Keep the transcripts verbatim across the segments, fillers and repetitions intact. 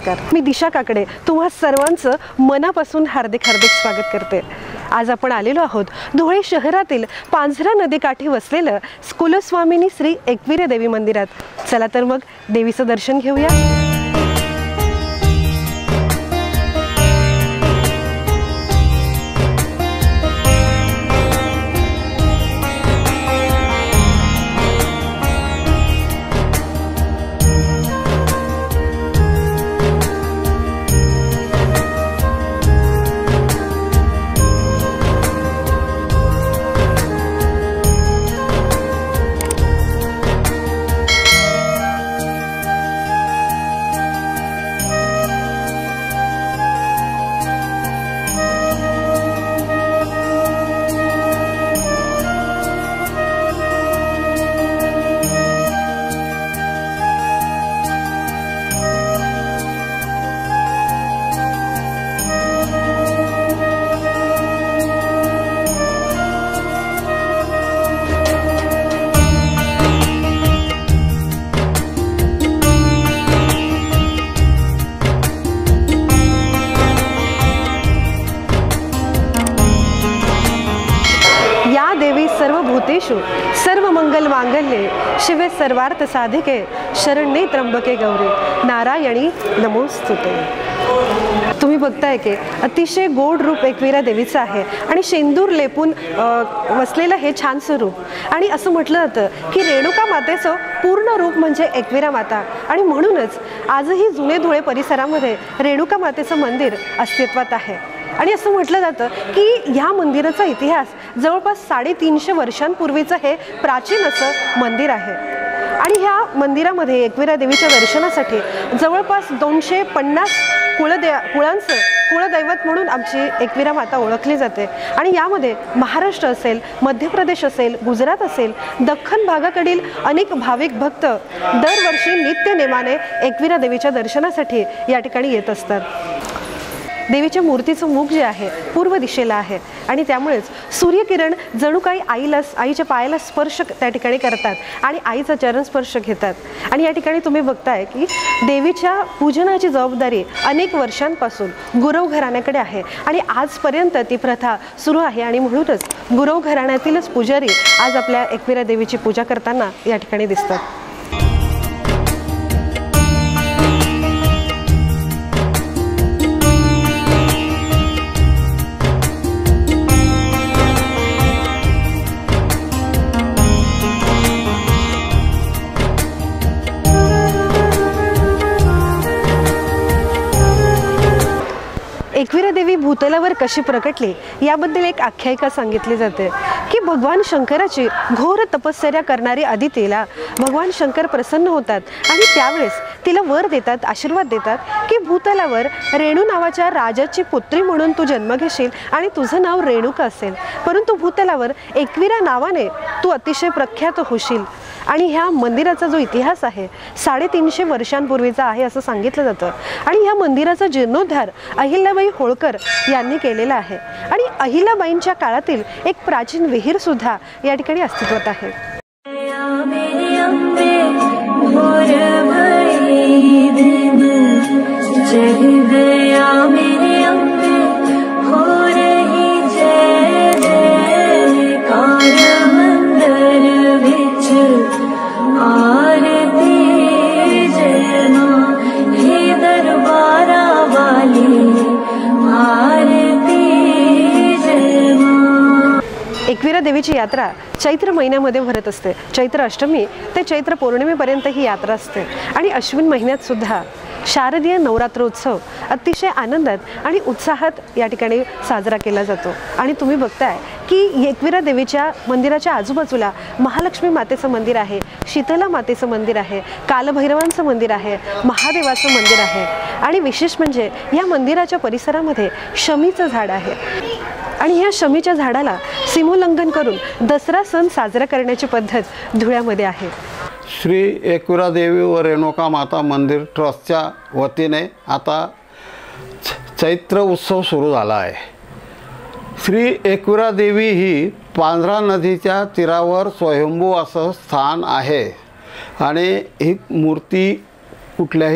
नमस्कार, मी दिशा काकडे तुम्हा सर्वांचं मनापासून हार्दिक हार्दिक स्वागत करते। आज आपण आलेलो आहोत धुळे शहरातील पांझरा नदीकाठी वसलेलं कुलस्वामिनी श्री एकविरा देवी मंदिरात। चला तर मग देवीचं दर्शन घेऊया। सर्वभूतेषु सर्वमंगल मांगल्ये शिवे सर्वार्थ साधिके शरण्ये त्र्यंबके गौरी नारायणी नमोस्तुते। तुम्ही बघताय की अतिशय गोड रूप एकविरा देवीचं आहे आणि शेंदूर लेपून वसलेलं हे छान स्वरूप। आणि असं म्हटलं जातं की रेणुका मातेचं पूर्ण रूप म्हणजे एकविरा माता आणि म्हणूनच आजही जुने धुळे परिसरामध्ये रेणुका मातेचं मंदिर अस्तित्वात आहे। आणि असं म्हटलं जातं की ह्या मंदिराचा इतिहास जवळपास साडेतीनशे वर्षांपूर्वीचं हे प्राचीन असं मंदिर आहे। आणि ह्या मंदिरामध्ये एकविरा देवीच्या दर्शनासाठी जवळपास दोनशे पन्नास कुळदे कुळांचं कुळदैवत म्हणून आमची एकविरा माता ओळखली जाते। आणि यामध्ये महाराष्ट्र असेल, मध्य प्रदेश असेल, गुजरात असेल, दख्खन भागाकडील अनेक भाविक भक्त दरवर्षी नित्य नेमाने एकविरा देवीच्या दर्शनासाठी या ठिकाणी येत असतात। देवीच्या मूर्तीचं मुख जे आहे पूर्व दिशेला आहे आणि त्यामुळेच सूर्यकिरण जणू काही आईला आईच्या पायाला स्पर्श त्या ठिकाणी करतात आणि आईचा चरण स्पर्श घेतात। आणि या ठिकाणी तुम्ही बघताय की देवीच्या पूजनाची जबाबदारी अनेक वर्षांपासून गुरव घराण्याकडे आहे आणि आजपर्यंत ती प्रथा सुरू आहे। आणि म्हणूनच गुरव घराण्यातीलच पुजारी आज आपल्या एकविरा देवीची पूजा करताना या ठिकाणी दिसतात। एकविरा देवी भूतलावर कशी प्रकटली याबद्दल एक आख्यायिका सांगितली जाते की भगवान शंकराची घोर तपश्चर्या करणारी अदितीला भगवान शंकर प्रसन्न होतात आणि त्यावेळेस तिला वर देतात, आशीर्वाद देतात की भूतलावर रेणू नावाच्या राजाची पुत्री म्हणून तू जन्म घेशील आणि तुझं नाव रेणुका असेल, परंतु भूतलावर एकविरा नावाने तू अतिशय प्रख्यात होशील। आणि ह्या मंदिराचा जो इतिहास आहे साडेतीनशे वर्षांपूर्वीचा आहे असं सांगितलं जातं। आणि ह्या मंदिराचा जीर्णोद्धार अहिल्याबाई होळकर यांनी केलेला आहे। आणि अहिल्याबाईंच्या काळातील एक प्राचीन विहीर सुद्धा या ठिकाणी अस्तित्वात आहे। एकविरा देवीची यात्रा चैत्र महिन्यामध्ये भरत असते। चैत्र अष्टमी ते चैत्र पौर्णिमेपर्यंत ही यात्रा असते। आणि अश्विन महिन्यात सुद्धा शारदीय नवरात्रोत्सव अतिशय आनंदात आणि उत्साहात या ठिकाणी साजरा केला जातो। आणि तुम्ही बघताय की एकविरा देवीच्या मंदिराच्या आजूबाजूला महालक्ष्मी मातेचं मंदिर आहे, शीतला मातेचं मंदिर आहे, कालभैरवांचं मंदिर आहे, महादेवाचं मंदिर आहे। आणि विशेष म्हणजे या मंदिराच्या परिसरामध्ये शमीचं झाड आहे आणि ह्या शमीच्या झाडाला सीमोल्लंघन करून दसरा सण साजरा करण्याची पद्धत धुळ्यामध्ये आहे। श्री एकविरा देवी व रेणुका माता मंदिर ट्रस्टच्या वतीने आता चैत्र उत्सव सुरू झाला आहे। श्री एकविरा देवी ही पांझरा नदीच्या तीरावर स्वयंभू असं स्थान आहे आणि ही मूर्ती कुठल्याही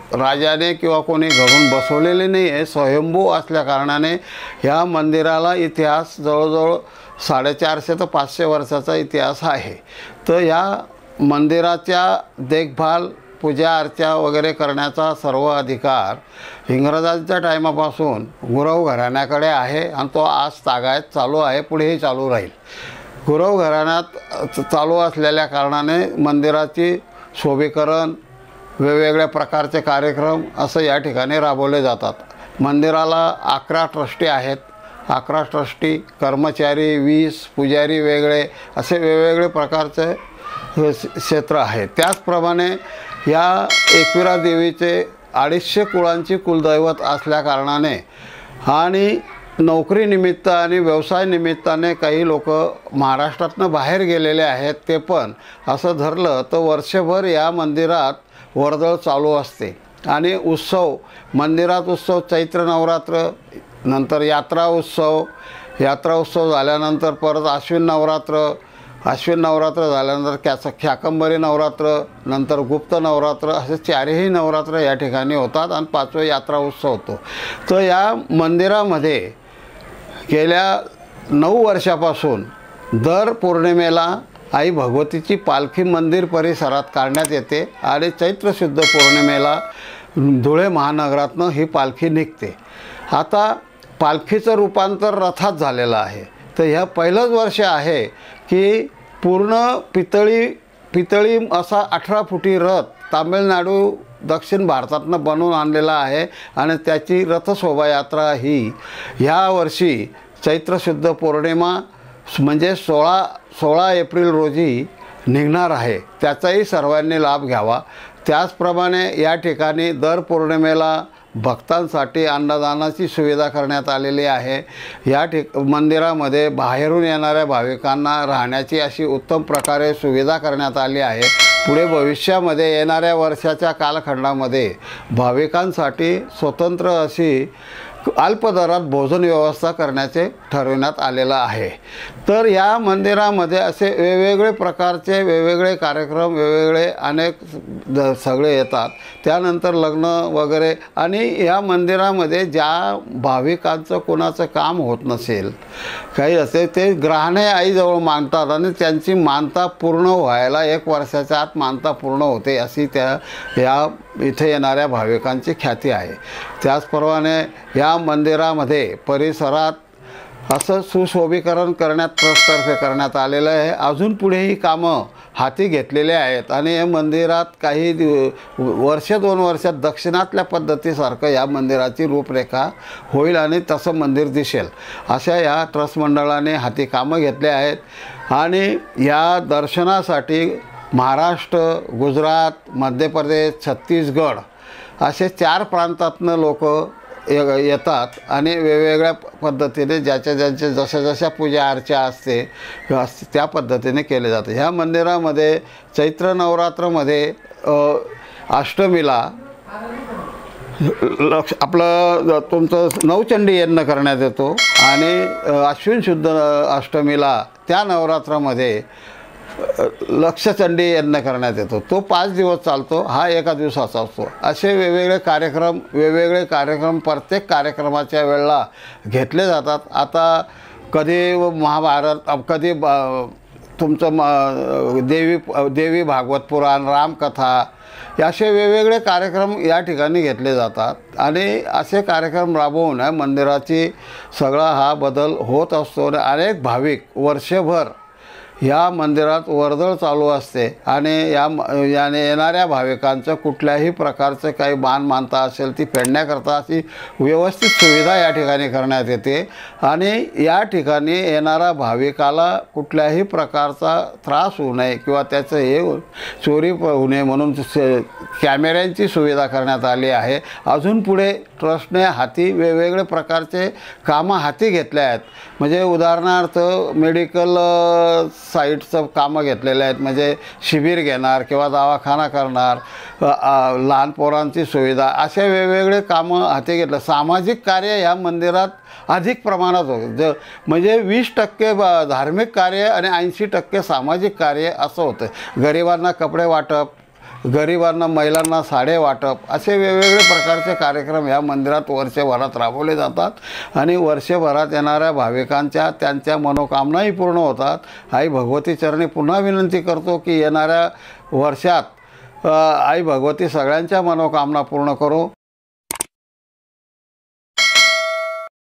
राजाने किंवा कोणी घडून बसवलेले नाही आहे, स्वयंभू असल्या कारणाने ह्या मंदिराला इतिहास जवळजवळ साडेचारशे ते पाचशे वर्षाचा इतिहास आहे. तर या मंदिराच्या देखभाल, पूजा अर्चा वगैरे करण्याचा सर्व अधिकार इंग्रजांच्या टायमापासून गुरव घराण्याकडे आहे आणि तो आज तागायत चालू आहे, पुढेही चालू राहील. गुरव घराण्यात चालू असलेल्या कारणाने मंदिराची शोभीकरण, वेगवेगळ्या प्रकारचे कार्यक्रम असं या ठिकाणी राबवले जातात. मंदिराला अकरा ट्रस्टी आहेत. अकरा ट्रस्टी, कर्मचारी वीस, पुजारी वेगळे, असे वेगवेगळे प्रकारचे क्षेत्र आहे. त्याचप्रमाणे या एकविरा देवीचे अडीचशे कुळांची कुलदैवत असल्या कारणाने आणि नोकरीनिमित्त आणि व्यवसाय निमित्ताने काही लोक महाराष्ट्रातनं बाहेर गेलेले आहेत. ते पण असं धरलं तर वर्षभर या मंदिरात वर्दळ चालू असते आणि उत्सव, मंदिरात उत्सव चैत्र नवरात्र, नंतर यात्रा उत्सव, यात्रा उत्सव झाल्यानंतर परत अश्विन नवरात्र, अश्विन नवरात्र झाल्यानंतर कॅस शाकंभरी नवरात्र, नंतर गुप्त नवरात्र, असे चारही नवरात्र या ठिकाणी होतात आणि पाचवे यात्रा उत्सव होतो. तर या मंदिरामध्ये गेल्या नऊ वर्षापासून दर पौर्णिमेला आई भगवतीची पालखी मंदिर परिसरात काढण्यात येते आणि चैत्र शुद्ध पौर्णिमेला धुळे महानगरातनं ही पालखी निघते. आता पालखीचं रूपांतर रथात झालेलं आहे. तर ह्या पहिलंच वर्ष आहे की पूर्ण पितळी पितळी असा अठरा फुटी रथ तामिळनाडू, दक्षिण भारतातनं बनवून आणलेला आहे आणि त्याची रथशोभायात्रा ही ह्या वर्षी चैत्र शुद्ध पौर्णिमा म्हणजे सोळा सोळा एप्रिल रोजी निघणार आहे. त्याचाही सर्वांनी लाभ घ्यावा. त्याचप्रमाणे या ठिकाणी दर पौर्णिमेला भक्तांसाठी अन्नदानाची सुविधा करण्यात आलेली आहे. या ठिक मंदिरामध्ये बाहेरून येणाऱ्या भाविकांना राहण्याची अशी उत्तम प्रकारे सुविधा करण्यात आली आहे. पुढे भविष्यामध्ये येणाऱ्या वर्षाच्या कालखंडामध्ये भाविकांसाठी स्वतंत्र अशी अल्प दरात भोजन व्यवस्था करण्याचे ठरविण्यात आलेलं आहे. तर या मंदिरामध्ये असे वेगवेगळे प्रकारचे वेगवेगळे कार्यक्रम, वेगवेगळे अनेक द सगळे येतात. त्यानंतर लग्न वगैरे, आणि या मंदिरामध्ये ज्या भाविकांचं कोणाचं काम होत नसेल, काही असे, ते ग्रहाणे आईजवळ मागतात आणि त्यांची मानता पूर्ण व्हायला एक वर्षाच्या आत मानता पूर्ण होते, अशी त्या या इथे येणाऱ्या भाविकांची ख्याती आहे. त्याचप्रमाणे या मंदिरामध्ये परिसरात असं सुशोभीकरण करण्यात ट्रस्टतर्फे करण्यात आलेलं आहे. अजून पुढेही कामं हाती घेतलेले आहेत आणि या मंदिरात काही वर्ष दोन वर्षात दक्षिणातल्या पद्धतीसारखं या मंदिराची रूपरेखा होईल आणि तसं मंदिर दिसेल, अशा या ट्रस्ट मंडळाने हाती कामं घेतले आहेत. आणि या दर्शनासाठी महाराष्ट्र, गुजरात, मध्य प्रदेश, छत्तीसगड असे चार प्रांतातनं लोक येतात आणि वेगवेगळ्या पद्धतीने ज्याच्या ज्यांचे जशा जशा पूजा अर्चा असते त्या पद्धतीने केले जाते. ह्या मंदिरामध्ये चैत्र नवरात्रामध्ये अष्टमीला लक्ष आपलं तुमचं नवचंडी यज्ञ करण्यात येतो आणि अश्विन शुद्ध अष्टमीला त्या नवरात्रामध्ये लक्षचंडी यज्ञ करण्यात येतो. तो पाच दिवस चालतो, हा एका दिवसाचा असतो. असे वेगवेगळे कार्यक्रम वेगवेगळे कार्यक्रम प्रत्येक कार्यक्रमाच्या वेळेला घेतले जातात. आता कधी महाभारत, कधी तुमचं म देवी देवी भागवत पुराण, रामकथा, असे वेगवेगळे कार्यक्रम या ठिकाणी घेतले जातात आणि असे कार्यक्रम राबवून मंदिराची सगळा हा बदल होत असतो. आणि अनेक भाविक वर्षभर या मंदिरात वर्दळ चालू असते आणि या याने येणाऱ्या भाविकांचं कुठल्याही प्रकारचं काही मान मानता असेल ती फेडण्याकरता अशी व्यवस्थित सुविधा या ठिकाणी करण्यात येते. आणि या ठिकाणी येणारा भाविकाला कुठल्याही प्रकारचा त्रास होऊ नये किंवा त्याचं हे चोरी होऊ नये म्हणून कॅमेऱ्यांची सुविधा करण्यात आली आहे. अजून पुढे ट्रस्टने हाती वेगवेगळे प्रकारचे कामं हाती घेतले आहेत. म्हणजे उदाहरणार्थ मेडिकल साईटचं कामं घेतलेले आहेत, म्हणजे शिबिर घेणार किंवा दवाखाना करणार, लहान पोरांची सुविधा, असे वेगवेगळे कामं हाती घेतलं. सामाजिक कार्य ह्या मंदिरात अधिक प्रमाणात होतं. ज म्हणजे वीस टक्के धार्मिक कार्य आणि ऐंशी टक्के सामाजिक कार्य असं होतं. गरिबांना कपडे वाटप, गरिबांना महिलांना साडे वाटप असे वेगवेगळे प्रकारचे कार्यक्रम ह्या मंदिरात वर्षभरात राबवले जातात आणि वर्षभरात येणाऱ्या भाविकांच्या त्यांच्या मनोकामनाही पूर्ण होतात। आई भगवती चरणी पुन्हा विनंती करतो की येणाऱ्या वर्षात आई भगवती सगळ्यांच्या मनोकामना पूर्ण करो।